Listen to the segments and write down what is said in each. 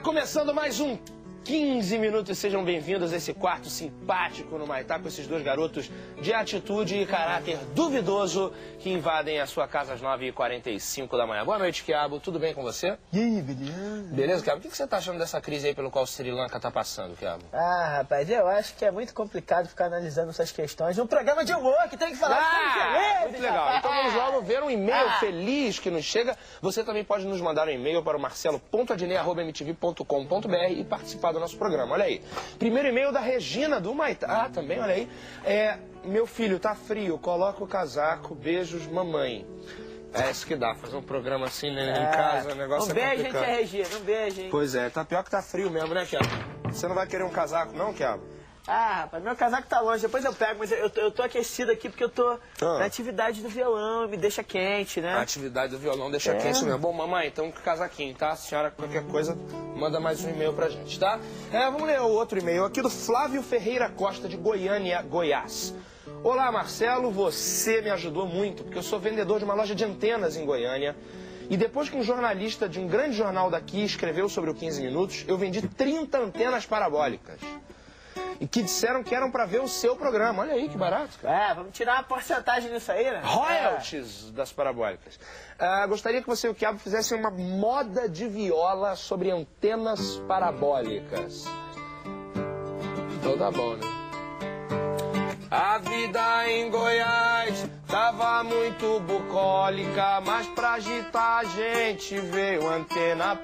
Começando mais um 15 minutos, sejam bem-vindos a esse quarto simpático no Maitá com esses dois garotos de atitude e caráter duvidoso que invadem a sua casa às 9h45 da manhã. Boa noite, Quiabo. Tudo bem com você? E aí, beleza? Beleza, Quiabo? O que você tá achando dessa crise aí pelo qual o Sri Lanka tá passando, Quiabo? Ah, rapaz, eu acho que é muito complicado ficar analisando essas questões num programa de humor que tem que falar de muito legal. Então vamos logo ver um e-mail feliz que nos chega. Você também pode nos mandar um e-mail para o marcelo.adnet@mtv.com.br e participar do nosso programa. Olha aí. Primeiro e-mail da Regina do Maitá. Também, olha aí. Meu filho, tá frio, coloca o casaco, beijos, mamãe. É isso que dá, fazer um programa assim, né, em casa, o negócio um beijo, complicado. gente, Regina, um beijo, hein? Pois é, tá pior que tá frio mesmo, né, Quiabo? Você não vai querer um casaco, não, Quiabo? Ah, rapaz, meu casaco tá longe, depois eu pego, mas eu tô aquecido aqui porque eu tô na atividade do violão, me deixa quente, né? A atividade do violão deixa quente mesmo. Bom, mamãe, então casaquinho, tá? A senhora, qualquer coisa, manda mais um e-mail pra gente, tá? Vamos ler o outro e-mail aqui do Flávio Ferreira Costa, de Goiânia, Goiás. Olá, Marcelo, você me ajudou muito, porque eu sou vendedor de uma loja de antenas em Goiânia. E depois que um jornalista de um grande jornal daqui escreveu sobre o 15 Minutos, eu vendi 30 antenas parabólicas. E que disseram que eram para ver o seu programa. Olha aí, que barato, cara. Vamos tirar uma porcentagem disso aí, né? Royalties das parabólicas. Gostaria que você e o Quiabo fizessem uma moda de viola sobre antenas parabólicas. Então tá bom, né? A vida em Goiás tava muito bucólica, mas pra agitar a gente veio antena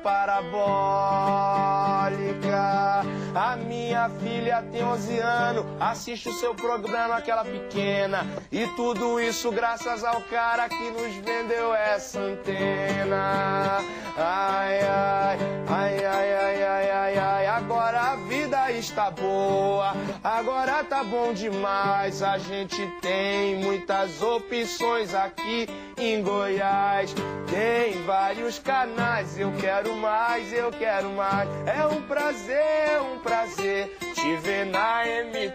parabólica. A minha filha tem 11 anos, assiste o seu programa, aquela pequena. E tudo isso graças ao cara que nos vendeu essa antena. Ai, ai, ai, ai, ai, ai, ai, ai. Agora a vida está boa, agora tá bom demais. A gente tem muitas opções aqui em Goiás. Tem vários canais, eu quero mais, eu quero mais. É um prazer te ver na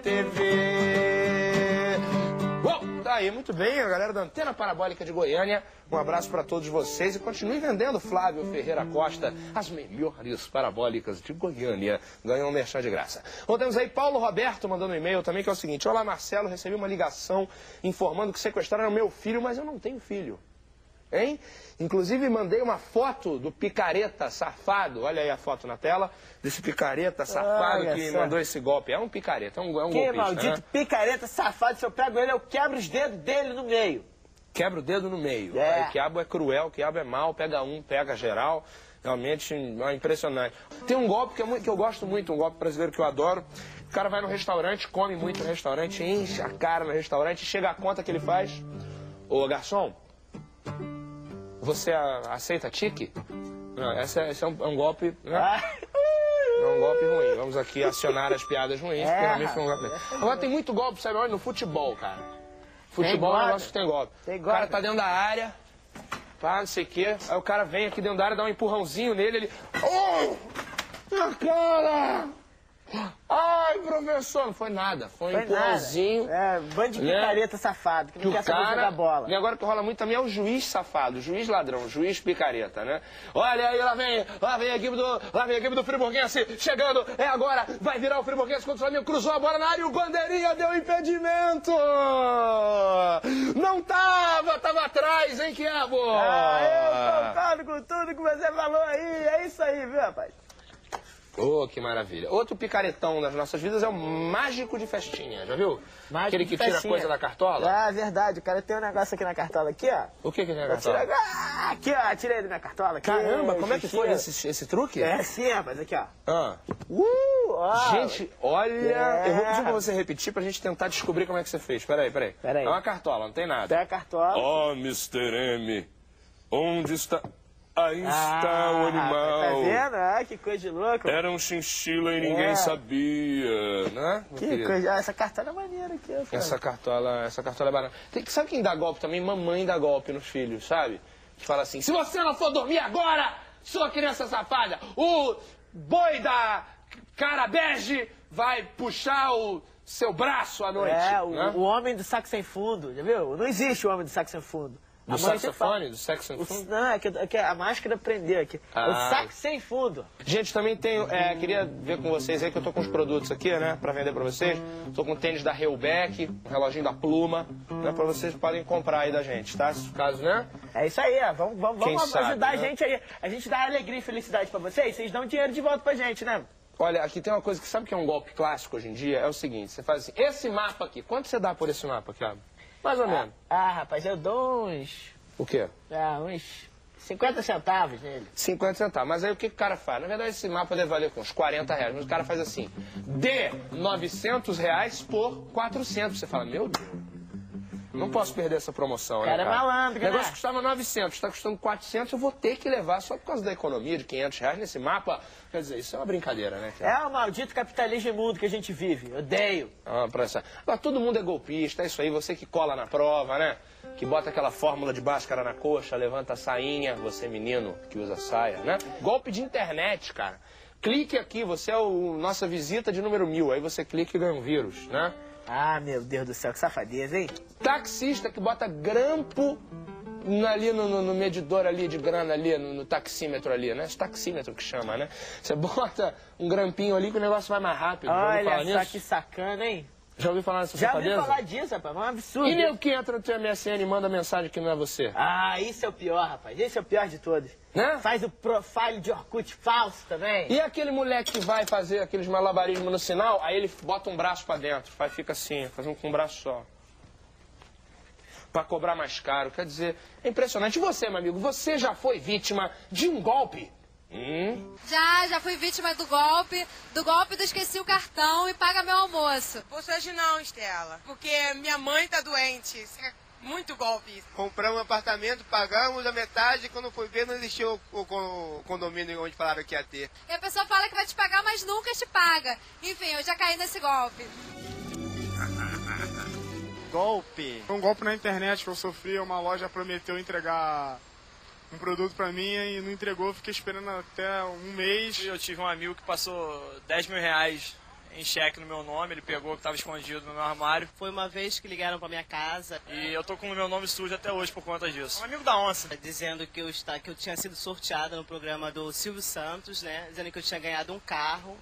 MTV. Bom, tá aí, muito bem, a galera da Antena Parabólica de Goiânia. Um abraço para todos vocês e continue vendendo, Flávio Ferreira Costa, as melhores parabólicas de Goiânia. Ganhou um merchan de graça. Bom, temos aí Paulo Roberto mandando um e-mail também, que é o seguinte. Olá, Marcelo, recebi uma ligação informando que sequestraram meu filho, mas eu não tenho filho. Hein? Inclusive mandei uma foto do picareta safado, olha aí a foto na tela, desse picareta safado que mandou esse golpe. É um picareta, é um golpista, que maldito, né? Picareta safado, se eu pego ele, eu quebro os dedos dele no meio. Quebra o dedo no meio. Aí, o Quiabo é cruel, o Quiabo é mau, pega um, pega geral. Realmente é impressionante. Tem um golpe que eu gosto muito, um golpe brasileiro que eu adoro. O cara vai no restaurante, come muito no restaurante, enche a cara no restaurante, chega a conta que ele faz. Ô, garçom, você aceita tique? Não, esse é um golpe, né? É um golpe ruim. Vamos aqui acionar as piadas ruins, porque realmente foi um golpe. Agora tem muito golpe, sabe? Olha, no futebol, cara. Futebol é um negócio que tem golpe. O cara tá dentro da área, pá, não sei o quê. Aí o cara vem aqui dentro da área, dá um empurrãozinho nele, ele... Oh! Minha cara! Ai, professor, não foi nada. Foi um empurrãozinho. Bando de picareta safado, que não quer saber jogar bola. E agora que rola muito também é o juiz safado, o juiz ladrão, o juiz picareta, né? Olha aí, lá vem a equipe do Friburguense chegando, agora, vai virar o Friburguense contra o Flamengo, cruzou a bola na área e o bandeirinha deu impedimento! Não tava atrás, hein, Quiabo? Eu concordo com tudo que você falou aí, é isso aí, viu, rapaz? Oh, que maravilha. Outro picaretão das nossas vidas é o mágico de festinha, já viu? Aquele que tira coisa da cartola? Ah, verdade. O cara tem um negócio aqui na cartola, aqui, ó. O que tem na cartola? Aqui, ó. Tirei da minha cartola. Aqui, caramba, como é que foi esse truque? É sim, rapaz. Aqui, ó. Gente, olha... Eu vou pedir pra você repetir pra gente tentar descobrir como é que você fez. Peraí. É uma cartola, não tem nada. Tem a cartola. Oh, Mr. M, onde está... Aí está o animal. Tá vendo? Que coisa de louco. Era um chinchila e ninguém sabia, né? Que coisa. Essa cartola é maneira aqui, ó. Essa cartola é barata. Sabe quem dá golpe também? Mamãe dá golpe nos filhos, sabe? Que fala assim, se você não for dormir agora, sua criança safada, o boi da cara bege vai puxar o seu braço à noite. O homem do saco sem fundo, já viu? Não existe o homem do saco sem fundo. Do saxofone? Do saxofone? Não, é que a máscara prendeu aqui. O sax sem fundo. Gente, também tenho... queria ver com vocês aí que eu tô com os produtos aqui, né? Pra vender pra vocês. Tô com o tênis da Hellback, um reloginho da Pluma, né? Pra vocês podem comprar aí da gente, tá? Se caso, né? É isso aí, ó. Vamos sabe, ajudar né? a gente aí. A gente dá alegria e felicidade pra vocês dão dinheiro de volta pra gente, né? Olha, aqui tem uma coisa que sabe que é um golpe clássico hoje em dia? É o seguinte, você faz assim, esse mapa aqui, quanto você dá por esse mapa aqui, ó? Mais ou menos. Rapaz, eu dou uns... O quê? Uns 50 centavos nele. 50 centavos. Mas aí o que o cara faz? Na verdade, esse mapa deve valer com uns 40 reais. Mas o cara faz assim, dê 900 reais por 400. Você fala, meu Deus, não posso perder essa promoção, né, cara? Cara é malandro, o negócio custava 900, está custando 400, eu vou ter que levar só por causa da economia de 500 reais nesse mapa. Quer dizer, isso é uma brincadeira, né, cara? É o maldito capitalismo imundo que a gente vive. Odeio. Mas todo mundo é golpista, é isso aí. Você que cola na prova, né? Que bota aquela fórmula de Bhaskara na coxa, levanta a sainha, você menino que usa saia, né? Golpe de internet, cara. Clique aqui, você é o nossa visita de número 1000. Aí você clica e ganha um vírus, né? Meu Deus do céu, que safadeza, hein? Taxista que bota grampo ali no medidor ali de grana ali, no taxímetro ali, né? Esse taxímetro que chama, né? Você bota um grampinho ali que o negócio vai mais rápido. Olha só que sacana, hein? Já ouviu falar nessa safadeza? Já ouvi falar disso, rapaz, é um absurdo. E nego que entra no teu MSN e manda mensagem que não é você? Isso é o pior, rapaz. Esse é o pior de todos. Né? Faz o profile de Orkut falso também. E aquele moleque que vai fazer aqueles malabarismos no sinal, aí ele bota um braço pra dentro, fica assim, faz com um braço só. Pra cobrar mais caro, quer dizer, é impressionante. E você, meu amigo, você já foi vítima de um golpe? Já fui vítima do golpe do esqueci o cartão e paga meu almoço. Hoje não, Estela, porque minha mãe tá doente. Muito golpe. Compramos um apartamento, pagamos a metade, quando foi ver não existiu o condomínio onde falaram que ia ter. E a pessoa fala que vai te pagar, mas nunca te paga. Enfim, eu já caí nesse golpe. Golpe? Foi um golpe na internet que eu sofri, uma loja prometeu entregar um produto pra mim e não entregou, fiquei esperando até um mês. Eu tive um amigo que passou 10 mil reais em cheque no meu nome, ele pegou que estava escondido no meu armário. Foi uma vez que ligaram pra minha casa. E eu tô com o meu nome sujo até hoje por conta disso. Um amigo da onça. Dizendo que eu tinha sido sorteada no programa do Silvio Santos, né? Dizendo que eu tinha ganhado um carro.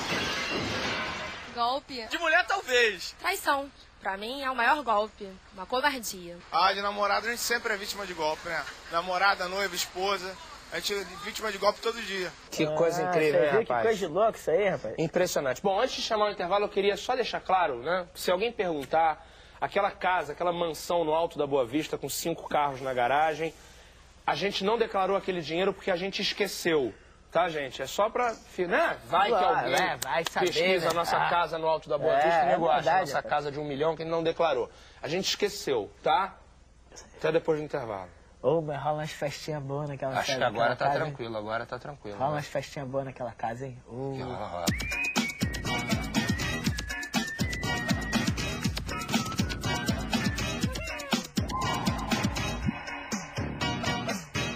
Golpe? De mulher, talvez. Traição. Pra mim é o maior golpe. Uma covardia. De namorado a gente sempre é vítima de golpe, né? Namorada, noiva, esposa. A gente é vítima de golpe todo dia. Que coisa incrível, né, rapaz? Que coisa de louco isso aí, rapaz. Impressionante. Bom, antes de chamar o intervalo, eu queria só deixar claro, né? Se alguém perguntar, aquela casa, aquela mansão no Alto da Boa Vista com 5 carros na garagem, a gente não declarou aquele dinheiro porque a gente esqueceu. Tá, gente? É só pra... Né? Vai que alguém vai saber, pesquisa né? a nossa casa no Alto da Boa Vista e nego acha a verdade, nossa casa de 1 milhão que ele não declarou. A gente esqueceu, tá? Até depois do intervalo. Mas rola umas festinhas boas naquela casa. Acho que agora tá tranquilo, agora tá tranquilo. Rola umas festinhas boas naquela casa, hein? Que rola.